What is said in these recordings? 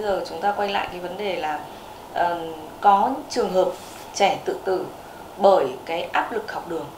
bây giờ chúng ta quay lại cái vấn đề là có trường hợp trẻ tự tử bởi cái áp lực học đường.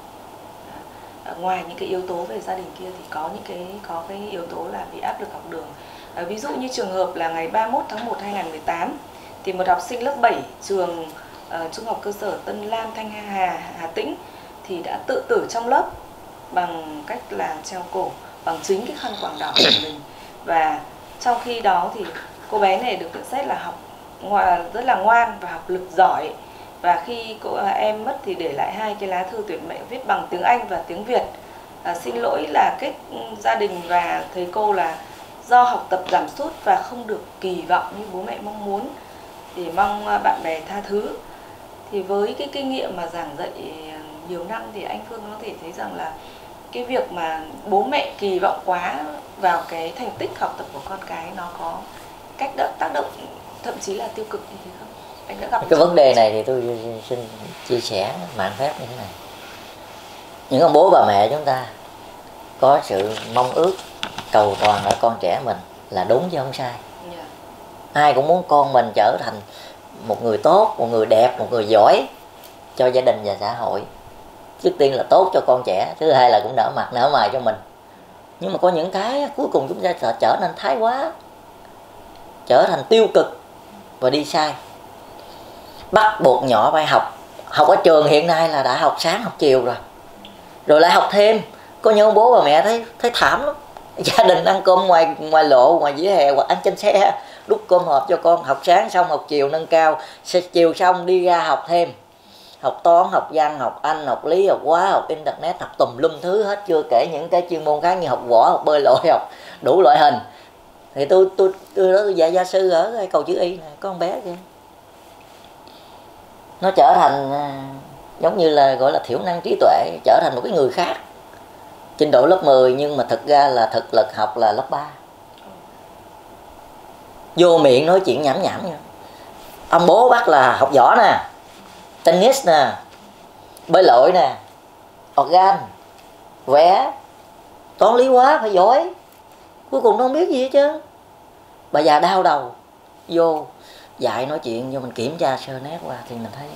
Ngoài những cái yếu tố về gia đình kia thì có cái yếu tố là bị áp lực học đường. Ví dụ như trường hợp là ngày 31 tháng 1 2018 thì một học sinh lớp 7 trường Trung học cơ sở Tân Lam, Thanh Hà Tĩnh thì đã tự tử trong lớp bằng cách là treo cổ bằng chính cái khăn quàng đỏ của mình. Và trong khi đó thì cô bé này được nhận xét là học rất là ngoan và học lực giỏi. Và khi em mất thì để lại 2 cái lá thư tuyệt mệnh viết bằng tiếng Anh và tiếng Việt. Xin lỗi là kết gia đình và thầy cô là do học tập giảm sút và không được kỳ vọng như bố mẹ mong muốn, thì mong bạn bè tha thứ. Thì với cái kinh nghiệm mà giảng dạy nhiều năm thì anh Phương có thể thấy rằng là cái việc mà bố mẹ kỳ vọng quá vào cái thành tích học tập của con cái nó có tác động thậm chí là tiêu cực như thế không? Anh đã gặp cái vấn đề này thì tôi xin chia sẻ mạng phép như thế này. Những ông bố bà mẹ chúng ta có sự mong ước cầu toàn ở con trẻ mình là đúng chứ không sai. Yeah. Ai cũng muốn con mình trở thành một người tốt, một người đẹp, một người giỏi cho gia đình và xã hội. Trước tiên là tốt cho con trẻ, thứ hai là cũng nở mặt nở mày cho mình. Nhưng mà có những cái cuối cùng chúng ta trở nên thái quá, trở thành tiêu cực và đi sai. Bắt buộc nhỏ phải học ở trường hiện nay là đã học sáng học chiều rồi lại học thêm. Có những ông bố bà mẹ thấy thảm lắm, gia đình ăn cơm ngoài lộ, ngoài vỉa hè hoặc ăn trên xe, đút cơm hộp cho con, học sáng xong học chiều nâng cao, chiều xong đi ra học thêm, học toán, học văn, học Anh, học lý, học hóa, học internet, học tùm lum thứ hết, chưa kể những cái chuyên môn khác như học võ, học bơi lội, học đủ loại hình. Thì tôi dạy gia sư ở cái cầu chữ Y này, có con bé kia nó trở thành giống như là gọi là thiểu năng trí tuệ, trở thành một cái người khác, trình độ lớp 10 nhưng mà thực ra là thực lực học là lớp 3. Vô miệng nói chuyện nhảm nhảm nha. Ông bố bắt là học võ nè, tennis nè, bơi lội nè, organ, vẽ, toán lý hóa phải giỏi. Cuối cùng nó không biết gì hết trơn. Bà già đau đầu vô dạy nói chuyện, vô mình kiểm tra sơ nét qua thì mình thấy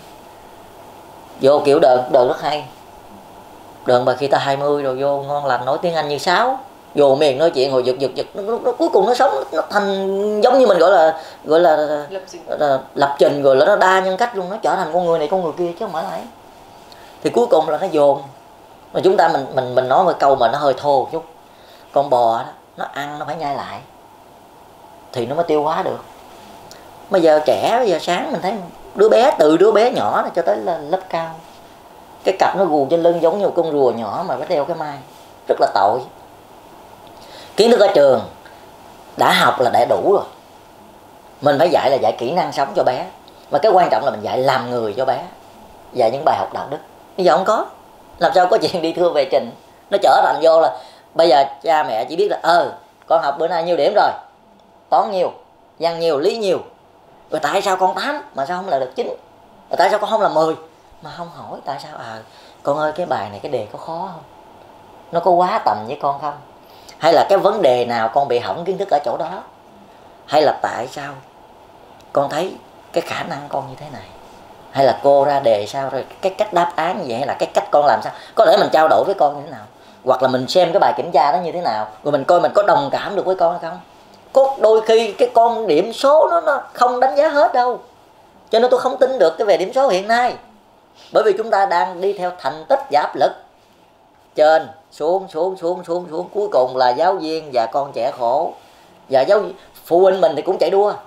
vô kiểu đờn rất hay. Đờn bà khi ta 20 rồi vô ngon lành nói tiếng Anh như sáo, vô miệng nói chuyện hồi giật nó cuối cùng nó sống, nó thành giống như mình gọi là lập trình rồi là nó đa nhân cách luôn, nó trở thành con người này con người kia chứ không phải là ấy. Thì cuối cùng là nó dồn. Mà chúng ta mình nói một câu mà nó hơi thô một chút, con bò đó, nó ăn nó phải nhai lại thì nó mới tiêu hóa được. Bây giờ trẻ, bây giờ sáng mình thấy đứa bé, từ đứa bé nhỏ cho tới là lớp cao, cái cặp nó gù trên lưng giống như một con rùa nhỏ mà phải đeo cái mai, rất là tội. Kiến thức ở trường đã học là đã đủ rồi, mình phải dạy là dạy kỹ năng sống cho bé, mà cái quan trọng là mình dạy làm người cho bé, dạy những bài học đạo đức. Bây giờ không có, làm sao có chuyện đi thưa về trình. Nó trở thành vô là bây giờ cha mẹ chỉ biết là con học bữa nay nhiêu điểm rồi, toán nhiều, văn nhiều, lý nhiều, rồi tại sao con 8 mà sao không là được 9, rồi tại sao con không là 10, mà không hỏi tại sao. Con ơi cái bài này cái đề có khó không, nó có quá tầm với con không, hay là cái vấn đề nào con bị hỏng kiến thức ở chỗ đó, hay là tại sao con thấy cái khả năng con như thế này, hay là cô ra đề sao, rồi cái cách đáp án như vậy, hay là cái cách con làm sao. Có thể mình trao đổi với con như thế nào, hoặc là mình xem cái bài kiểm tra đó như thế nào, rồi mình coi mình có đồng cảm được với con hay không. Có đôi khi cái con điểm số nó không đánh giá hết đâu, cho nên tôi không tin được cái về điểm số hiện nay, bởi vì chúng ta đang đi theo thành tích và áp lực trên xuống, cuối cùng là giáo viên và con trẻ khổ, và phụ huynh mình thì cũng chạy đua.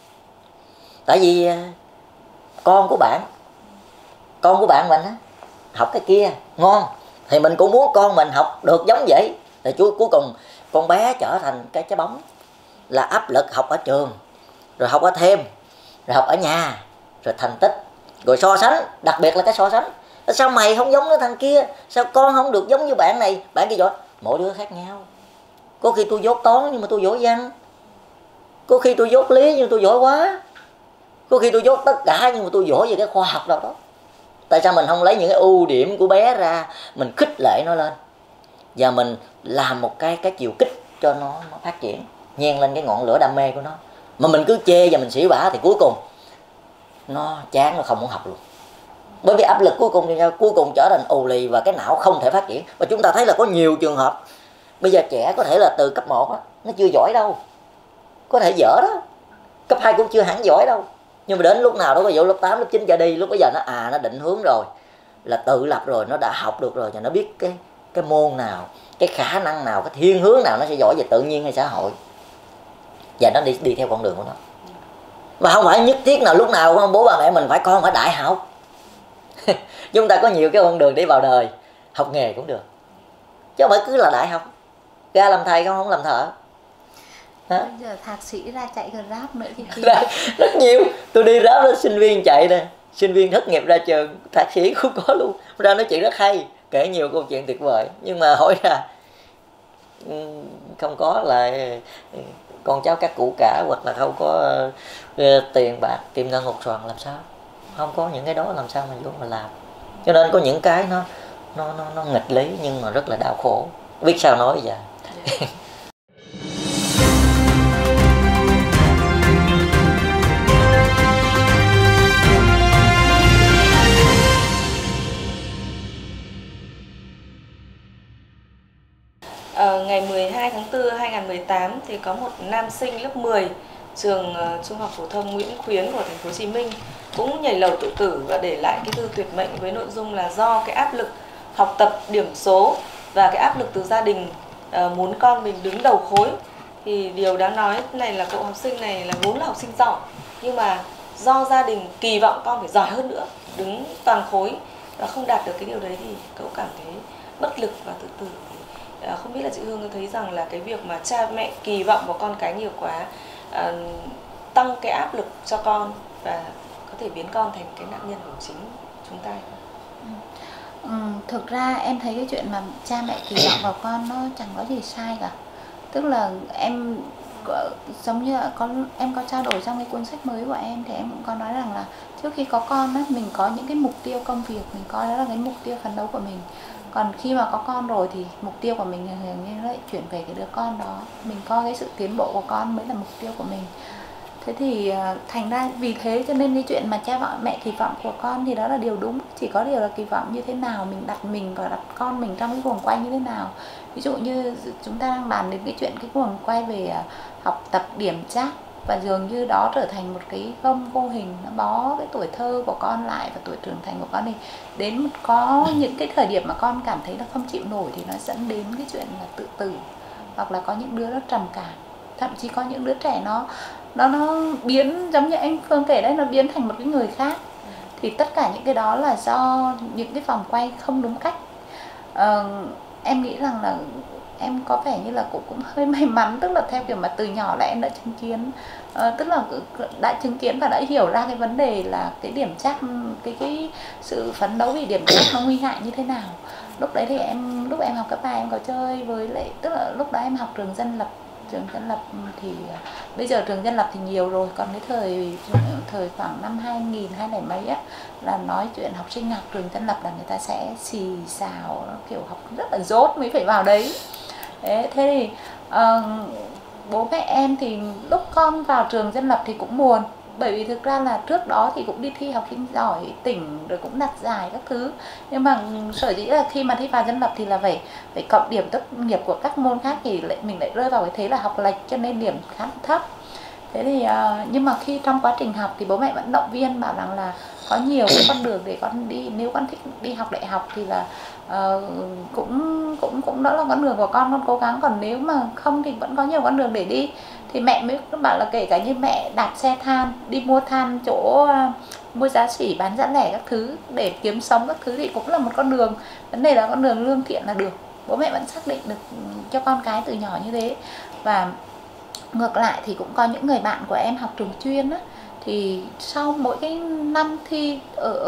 Tại vì con của bạn mình á, học cái kia ngon thì mình cũng muốn con mình học được giống vậy. Thì cuối cùng con bé trở thành cái trái bóng, là áp lực học ở trường, rồi học ở thêm, rồi học ở nhà, rồi thành tích, rồi so sánh, đặc biệt là cái so sánh. Sao mày không giống cái thằng kia, sao con không được giống như bạn này, bạn kia giỏi. Mỗi đứa khác nhau. Có khi tôi dốt toán nhưng mà tôi giỏi văn, có khi tôi dốt lý nhưng mà tôi giỏi quá, có khi tôi dốt tất cả nhưng mà tôi giỏi về cái khoa học nào đó. Tại sao mình không lấy những cái ưu điểm của bé ra, mình khích lệ nó lên, và mình làm một cái chiều kích cho nó phát triển, nhen lên cái ngọn lửa đam mê của nó. mà mình cứ chê và mình xỉu bả thì cuối cùng nó chán, nó không muốn học luôn. Bởi vì áp lực cuối cùng thì cuối cùng trở thành ù lì và cái não không thể phát triển. Và chúng ta thấy là có nhiều trường hợp bây giờ trẻ có thể là từ cấp 1 á, nó chưa giỏi đâu, có thể dở đó, cấp 2 cũng chưa hẳn giỏi đâu, nhưng mà đến lúc nào đó, ví dụ lớp 8, lớp 9 trở đi, lúc bây giờ nó định hướng rồi, là tự lập rồi, nó đã học được rồi, và nó biết cái môn nào, cái khả năng nào, cái thiên hướng nào nó sẽ giỏi về tự nhiên hay xã hội, và nó đi theo con đường của nó. Mà không phải nhất thiết nào lúc nào bố bà mẹ mình phải con phải đại học. Chúng ta có nhiều cái con đường để vào đời, học nghề cũng được, chứ không phải cứ là đại học ra làm thầy không làm thợ. Bây giờ thạc sĩ ra chạy Grab nữa thì rất nhiều. Tôi đi Grab đó, sinh viên chạy nè, sinh viên thất nghiệp ra trường, thạc sĩ cũng có luôn, ra nói chuyện rất hay, kể nhiều câu chuyện tuyệt vời. Nhưng mà hỏi ra không có là con cháu các cụ cả, hoặc là không có tiền bạc kim ngân ngục xoàn, làm sao không có những cái đó, làm sao mà vô mà làm. Cho nên có những cái nó nghịch lý nhưng mà rất là đau khổ, biết sao nói vậy. Ngày 12 tháng 4 2018 thì có một nam sinh lớp 10 trường Trung học phổ thông Nguyễn Khuyến của thành phố Hồ Chí Minh cũng nhảy lầu tự tử và để lại cái thư tuyệt mệnh với nội dung là do cái áp lực học tập, điểm số và cái áp lực từ gia đình muốn con mình đứng đầu khối. Thì điều đáng nói này là cậu học sinh này là vốn là học sinh giỏi, nhưng mà do gia đình kỳ vọng con phải giỏi hơn nữa, đứng toàn khối và không đạt được cái điều đấy thì cậu cảm thấy bất lực và tự tử. Không biết là chị Hương có thấy rằng là cái việc mà cha mẹ kỳ vọng vào con cái nhiều quá tăng cái áp lực cho con và có thể biến con thành cái nạn nhân của chính chúng ta? Thực ra em thấy cái chuyện mà cha mẹ kỳ vọng vào con nó chẳng có gì sai cả. Tức là em giống như em có trao đổi trong cái cuốn sách mới của em thì em cũng có nói rằng là trước khi có con á, mình có những cái mục tiêu công việc, mình coi đó là cái mục tiêu phấn đấu của mình. Còn khi mà có con rồi thì mục tiêu của mình hình như lại chuyển về cái đứa con đó. Mình coi cái sự tiến bộ của con mới là mục tiêu của mình. Thế thì thành ra vì thế cho nên cái chuyện mà cha mẹ kỳ vọng của con thì đó là điều đúng. Chỉ có điều là kỳ vọng như thế nào, mình đặt mình và đặt con mình trong cái guồng quay như thế nào. Ví dụ như chúng ta đang bàn đến cái chuyện cái guồng quay về học tập điểm trác, và dường như đó trở thành một cái gông vô hình, nó bó cái tuổi thơ của con lại và tuổi trưởng thành của con đi. Đến có những cái thời điểm mà con cảm thấy là không chịu nổi thì nó dẫn đến cái chuyện là tự tử, hoặc là có những đứa nó trầm cảm, thậm chí có những đứa trẻ nó biến, giống như anh Phương kể đấy, nó biến thành một cái người khác. Thì tất cả những cái đó là do những cái vòng quay không đúng cách. Em nghĩ rằng là em có vẻ như là cũng hơi may mắn, tức là theo kiểu mà từ nhỏ là em đã chứng kiến, tức là đã chứng kiến và đã hiểu ra cái vấn đề là cái điểm trác, cái sự phấn đấu vì điểm trác nó nguy hại như thế nào. Lúc đấy thì lúc em học cấp 2 em có chơi với lại, tức là lúc đó em học trường dân lập thì bây giờ trường dân lập thì nhiều rồi, còn cái thời khoảng năm 2000 hay mấy á, là nói chuyện học sinh học trường dân lập là người ta sẽ xì xào, kiểu học rất là dốt mới phải vào đấy. Thế thì bố mẹ em thì lúc con vào trường dân lập thì cũng buồn, bởi vì thực ra là trước đó thì cũng đi thi học sinh giỏi tỉnh rồi cũng đạt giải các thứ, nhưng mà sở dĩ là khi mà thi vào dân lập thì là phải cộng điểm tốt nghiệp của các môn khác thì mình lại rơi vào cái thế là học lệch, cho nên điểm khá thấp. Thế thì nhưng mà khi trong quá trình học thì bố mẹ vẫn động viên, bảo rằng là có nhiều cái con đường để con đi, nếu con thích đi học đại học thì là cũng đó là con đường của con cố gắng, còn nếu mà không thì vẫn có nhiều con đường để đi. Thì mẹ mới bảo là kể cả như mẹ đạp xe than, đi mua than chỗ mua giá sỉ bán giá lẻ các thứ để kiếm sống các thứ thì cũng là một con đường. Vấn đề là con đường lương thiện là được, bố mẹ vẫn xác định được cho con cái từ nhỏ như thế. Và ngược lại thì cũng có những người bạn của em học trường chuyên á, thì sau mỗi cái năm thi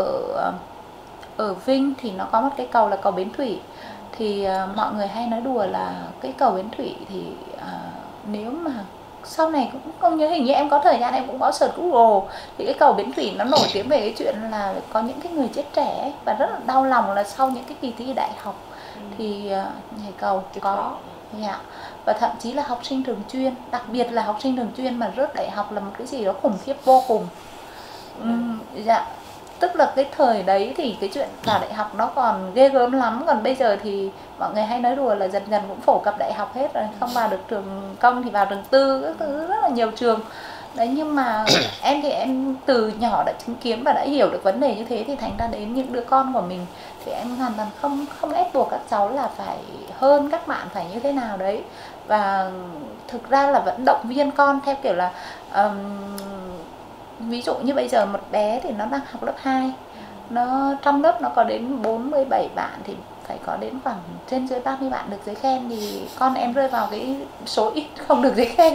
ở Vinh thì nó có một cái cầu là cầu Bến Thủy. Thì mọi người hay nói đùa là cái cầu Bến Thủy thì nếu mà sau này cũng không nhớ, hình như em có thời gian em cũng có search Google, thì cái cầu Bến Thủy nó nổi tiếng về cái chuyện là có những cái người chết trẻ ấy, và rất là đau lòng là sau những cái kỳ thi đại học thì nhảy cầu Dạ. Và thậm chí là học sinh trường chuyên, đặc biệt là học sinh trường chuyên mà rớt đại học là một cái gì đó khủng khiếp vô cùng. Dạ. Tức là cái thời đấy thì cái chuyện vào đại học nó còn ghê gớm lắm. Còn bây giờ thì mọi người hay nói đùa là dần dần cũng phổ cập đại học hết rồi. Không vào được trường công thì vào trường tư, các thứ rất là nhiều trường. Đấy, nhưng mà em thì em từ nhỏ đã chứng kiến và đã hiểu được vấn đề như thế, thì thành ra đến những đứa con của mình thì em hoàn toàn không ép buộc các cháu là phải hơn các bạn, phải như thế nào đấy. Và thực ra là vẫn động viên con theo kiểu là ví dụ như bây giờ một bé thì nó đang học lớp 2, nó trong lớp nó có đến 47 bạn thì phải có đến khoảng trên dưới 30 bạn được giấy khen, thì con em rơi vào cái số ít không được giấy khen.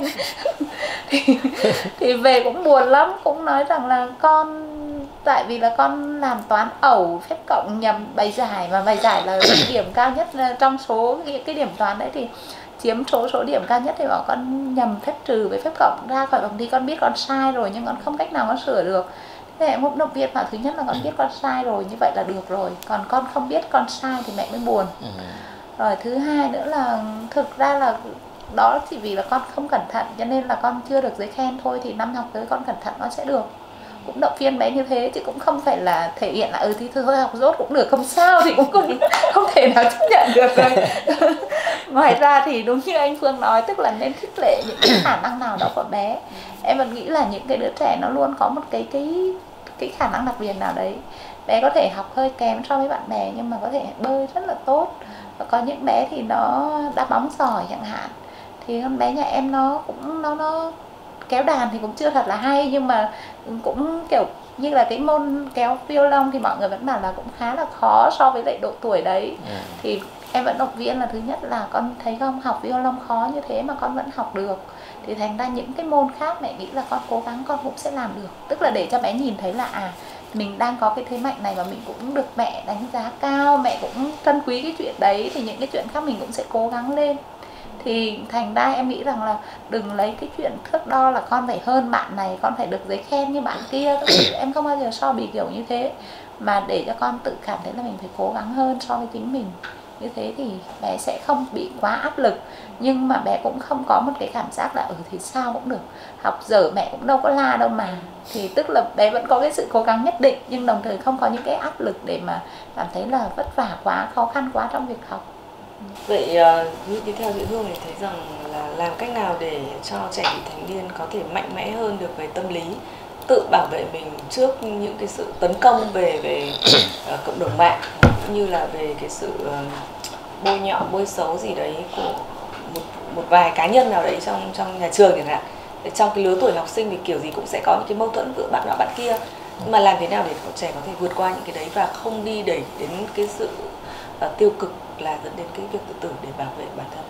thì về cũng buồn lắm, cũng nói rằng là con, tại vì là con làm toán ẩu, phép cộng, nhầm bài giải, mà bài giải là điểm cao nhất trong số cái điểm toán đấy, thì chiếm số điểm cao nhất, thì bảo con nhầm phép trừ với phép cộng ra khỏi vòng thi. Con biết con sai rồi nhưng con không cách nào con sửa được. Thế em cũng động viên mà thứ nhất là con biết con sai rồi, như vậy là được rồi, còn con không biết con sai thì mẹ mới buồn. Rồi thứ hai nữa là thực ra là đó chỉ vì là con không cẩn thận cho nên là con chưa được giấy khen thôi, thì năm học tới con cẩn thận con sẽ được. Cũng động viên bé như thế chứ cũng không phải là thể hiện là thì thôi học dốt cũng được không sao, thì cũng không thể nào chấp nhận được rồi. Ngoài ra thì đúng như anh Phương nói, tức là nên khích lệ những cái khả năng nào đó của bé. Em vẫn nghĩ là những cái đứa trẻ nó luôn có một cái khả năng đặc biệt nào đấy. Bé có thể học hơi kém so với bạn bè nhưng mà có thể bơi rất là tốt, và có những bé thì nó đá bóng giỏi chẳng hạn. Thì con bé nhà em nó cũng nó kéo đàn thì cũng chưa thật là hay, nhưng mà cũng kiểu như là cái môn kéo violon thì mọi người vẫn bảo là cũng khá là khó so với lại độ tuổi đấy. Thì em vẫn động viên là thứ nhất là con thấy không, học violon khó như thế mà con vẫn học được, thì thành ra những cái môn khác mẹ nghĩ là con cố gắng con cũng sẽ làm được. Tức là để cho bé nhìn thấy là mình đang có cái thế mạnh này và mình cũng được mẹ đánh giá cao, mẹ cũng trân quý cái chuyện đấy, thì những cái chuyện khác mình cũng sẽ cố gắng lên. Thì thành ra em nghĩ rằng là đừng lấy cái chuyện thước đo là con phải hơn bạn này, con phải được giấy khen như bạn kia. Em không bao giờ so bì kiểu như thế, mà để cho con tự cảm thấy là mình phải cố gắng hơn so với chính mình. Như thế thì bé sẽ không bị quá áp lực, nhưng mà bé cũng không có một cái cảm giác là thì sao cũng được, học dở mẹ cũng đâu có la đâu mà. Thì tức là bé vẫn có cái sự cố gắng nhất định, nhưng đồng thời không có những cái áp lực để mà cảm thấy là vất vả quá, khó khăn quá trong việc học. Vậy như theo chị Hương thì thấy rằng là làm cách nào để cho trẻ vị thành niên có thể mạnh mẽ hơn được về tâm lý, tự bảo vệ mình trước những cái sự tấn công về cộng đồng mạng, cũng như là về cái sự bôi nhọ, bôi xấu gì đấy của một vài cá nhân nào đấy trong nhà trường chẳng hạn. Trong cái lứa tuổi học sinh thì kiểu gì cũng sẽ có những cái mâu thuẫn giữa bạn nọ bạn kia, nhưng mà làm thế nào để trẻ có thể vượt qua những cái đấy và không đi đẩy đến cái sự tiêu cực là dẫn đến cái việc tự tử để bảo vệ bản thân?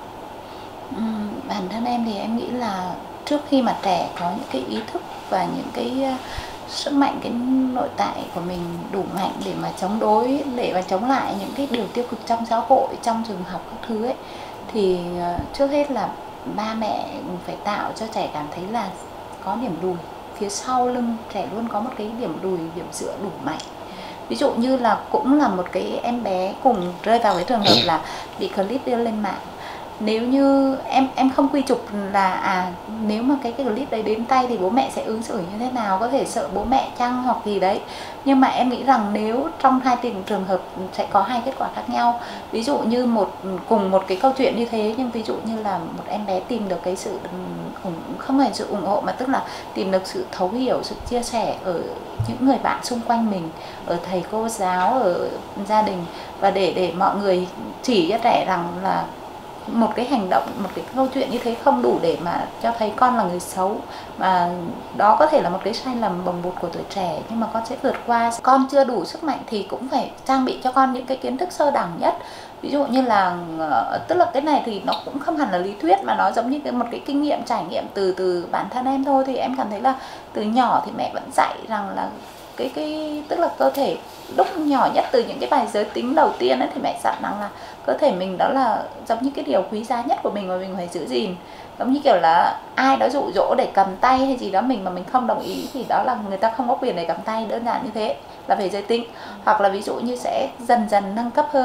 Bản thân em thì em nghĩ là trước khi mà trẻ có những cái ý thức và những cái sức mạnh, cái nội tại của mình đủ mạnh để mà chống đối, để mà chống lại những cái điều tiêu cực trong xã hội, trong trường học các thứ ấy, thì trước hết là ba mẹ phải tạo cho trẻ cảm thấy là có điểm đùi, phía sau lưng trẻ luôn có một cái điểm đùi, điểm dựa đủ mạnh. Ví dụ như là cũng là một cái em bé cùng rơi vào cái trường hợp là bị clip đưa lên mạng. Nếu như em không quy chụp là nếu mà cái clip đấy đến tay thì bố mẹ sẽ ứng xử như thế nào, có thể sợ bố mẹ chăng hoặc gì đấy. Nhưng mà em nghĩ rằng nếu trong hai trường hợp sẽ có hai kết quả khác nhau. Ví dụ như cùng một cái câu chuyện như thế, nhưng ví dụ như là một em bé tìm được cái sự không phải sự ủng hộ, mà tức là tìm được sự thấu hiểu, sự chia sẻ ở những người bạn xung quanh mình, ở thầy cô giáo, ở gia đình, và để mọi người chỉ cho trẻ rằng là một cái hành động, một cái câu chuyện như thế không đủ để mà cho thấy con là người xấu, mà đó có thể là một cái sai lầm bồng bột của tuổi trẻ, nhưng mà con sẽ vượt qua. Con chưa đủ sức mạnh thì cũng phải trang bị cho con những cái kiến thức sơ đẳng nhất. Ví dụ như là tức là cái này thì nó cũng không hẳn là lý thuyết, mà nó giống như một cái kinh nghiệm trải nghiệm từ bản thân em thôi. Thì em cảm thấy là từ nhỏ thì mẹ vẫn dạy rằng là cái tức là cơ thể lúc nhỏ nhất, từ những cái bài giới tính đầu tiên ấy, thì mẹ dặn rằng là cơ thể mình đó là giống như cái điều quý giá nhất của mình mà mình phải giữ gìn. Giống như kiểu là ai đó dụ dỗ để cầm tay hay gì đó mình mà mình không đồng ý thì đó là người ta không có quyền để cầm tay, đơn giản như thế, là về giới tính. Hoặc là ví dụ như sẽ dần dần nâng cấp hơn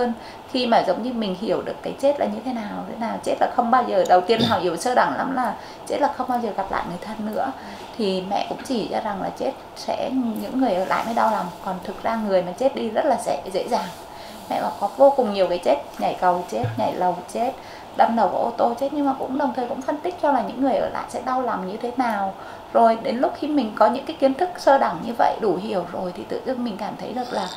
khi mà giống như mình hiểu được cái chết là như thế nào, chết là không bao giờ, đầu tiên họ hiểu sơ đẳng lắm là chết là không bao giờ gặp lại người thân nữa, thì mẹ cũng chỉ ra rằng là chết sẽ những người ở lại mới đau lòng, còn thực ra người mà chết đi rất là dễ dàng. Mẹ bảo có vô cùng nhiều cái chết, nhảy cầu chết, nhảy lầu chết, đâm đầu vào ô tô chết, nhưng mà cũng đồng thời cũng phân tích cho là những người ở lại sẽ đau lòng như thế nào. Rồi đến lúc khi mình có những cái kiến thức sơ đẳng như vậy, đủ hiểu rồi, thì tự dưng mình cảm thấy được là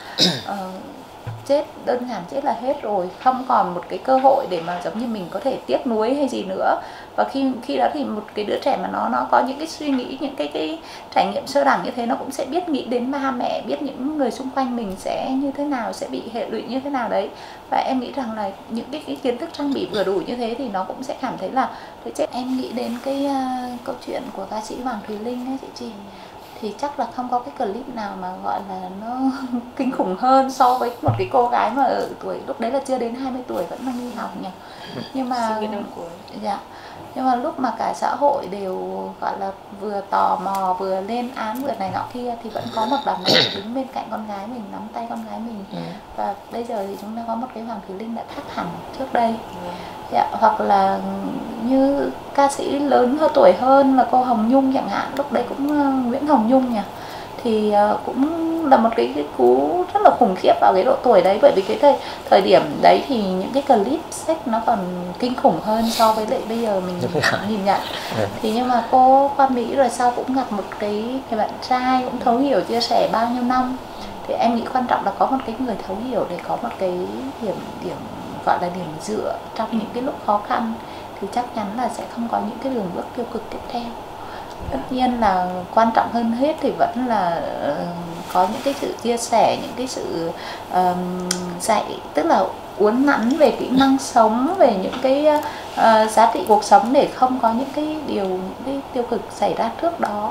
chết đơn giản, chết là hết rồi, không còn một cái cơ hội để mà giống như mình có thể tiếc nuối hay gì nữa. Và khi đó thì một cái đứa trẻ mà nó có những cái suy nghĩ, những cái trải nghiệm sơ đẳng như thế, nó cũng sẽ biết nghĩ đến ba mẹ, biết những người xung quanh mình sẽ như thế nào, sẽ bị hệ lụy như thế nào đấy. Và em nghĩ rằng là những cái kiến thức trang bị vừa đủ như thế thì nó cũng sẽ cảm thấy là cái chết. Em nghĩ đến cái câu chuyện của ca sĩ Hoàng Thùy Linh ấy chị Chi, thì chắc là không có cái clip nào mà gọi là nó kinh khủng hơn so với một cái cô gái mà ở tuổi lúc đấy là chưa đến 20 tuổi vẫn đang đi học nhỉ. Nhưng mà dạ, nhưng mà lúc mà cả xã hội đều gọi là vừa tò mò, vừa lên án, vừa này nọ kia, thì vẫn có một bà mẹ đứng bên cạnh con gái mình, nắm tay con gái mình. Và bây giờ thì chúng ta có một cái Hoàng Thùy Linh đã khác hẳn trước đây. Dạ, hoặc là như ca sĩ lớn hơn tuổi hơn là cô Hồng Nhung chẳng hạn, lúc đấy cũng Nguyễn Hồng Nhung nhỉ, thì cũng là một cái cú rất là khủng khiếp vào cái độ tuổi đấy, bởi vì cái thời điểm đấy thì những cái clip sex nó còn kinh khủng hơn so với lại bây giờ mình nhìn nhận. Thì nhưng mà cô qua Mỹ rồi sau cũng gặp một cái bạn trai cũng thấu hiểu, chia sẻ bao nhiêu năm, thì em nghĩ quan trọng là có một cái người thấu hiểu để có một cái điểm gọi là điểm dựa trong những cái lúc khó khăn, thì chắc chắn là sẽ không có những cái đường bước tiêu cực tiếp theo. Tất nhiên là quan trọng hơn hết thì vẫn là có những cái sự chia sẻ, những cái sự dạy, tức là uốn nắn về kỹ năng sống, về những cái giá trị cuộc sống để không có những cái tiêu cực xảy ra trước đó.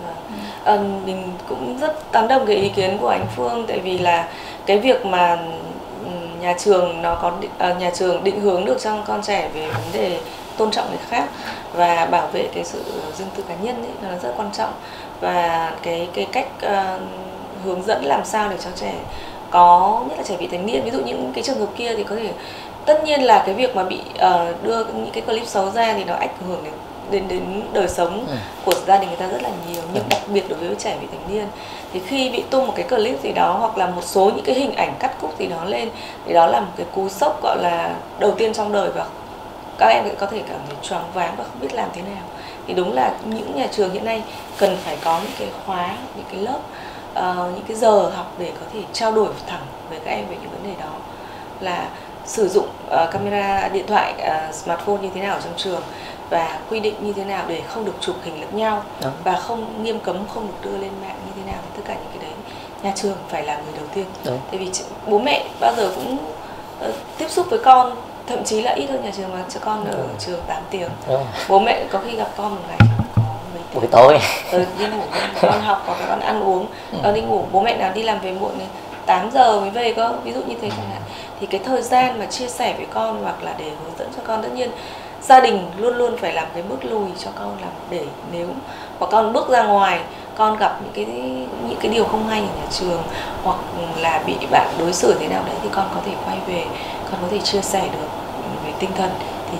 Mình cũng rất tán đồng cái ý kiến của anh Phương, tại vì là cái việc mà nhà trường nhà trường định hướng được cho con trẻ về vấn đề tôn trọng người khác và bảo vệ cái sự riêng tư cá nhân ấy, là nó rất quan trọng. Và cái cách hướng dẫn làm sao để cho trẻ có, nhất là trẻ vị thành niên, ví dụ những cái trường hợp kia thì có thể, tất nhiên là cái việc mà bị đưa những cái clip xấu ra thì nó ảnh hưởng đến đời sống của gia đình người ta rất là nhiều, nhưng đặc biệt đối với trẻ vị thành niên thì khi bị tung một cái clip gì đó hoặc là một số những cái hình ảnh cắt cúc gì đó lên thì đó là một cái cú sốc gọi là đầu tiên trong đời, và các em có thể cảm thấy choáng váng và không biết làm thế nào. Thì đúng là những nhà trường hiện nay cần phải có những cái khóa, những cái lớp, những cái giờ học để có thể trao đổi thẳng với các em về những vấn đề đó, là sử dụng camera điện thoại, smartphone như thế nào trong trường, và quy định như thế nào để không được chụp hình lẫn nhau. Đúng. Và không nghiêm cấm không được đưa lên mạng như thế nào. Tất cả những cái đấy nhà trường phải là người đầu tiên. Đúng. Tại vì bố mẹ bao giờ cũng tiếp xúc với con, thậm chí là ít hơn nhà trường, mà cho con ở trường 8 tiếng. Đúng. Bố mẹ có khi gặp con một ngày có mấy tiếng. Buổi tối Đi ngủ, con học hoặc là con ăn uống, đi ngủ, bố mẹ nào đi làm về muộn này 8 giờ mới về cơ, ví dụ như thế chẳng hạn. Thì cái thời gian mà chia sẻ với con hoặc là để hướng dẫn cho con, tất nhiên gia đình luôn luôn phải làm cái bước lùi cho con, làm để nếu mà con bước ra ngoài, con gặp những cái điều không hay ở nhà trường hoặc là bị bạn đối xử thế nào đấy, thì con có thể quay về, con có thể chia sẻ được về tinh thần, thì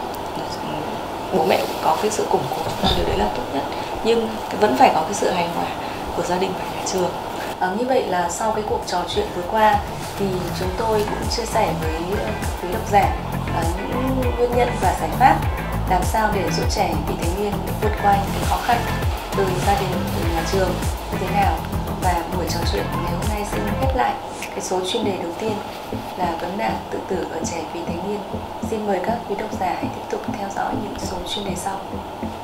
bố mẹ cũng có cái sự củng cố, điều đấy là tốt nhất. Nhưng vẫn phải có cái sự hài hòa của gia đình và nhà trường. Như vậy là sau cái cuộc trò chuyện vừa qua thì chúng tôi cũng chia sẻ với quý độc giả những nguyên nhân và giải pháp làm sao để giúp trẻ vị thành niên vượt qua những cái khó khăn từ gia đình, từ nhà trường như thế nào. Và buổi trò chuyện ngày hôm nay xin khép lại cái số chuyên đề đầu tiên là vấn nạn tự tử ở trẻ vị thành niên. Xin mời các quý độc giả hãy tiếp tục theo dõi những số chuyên đề sau.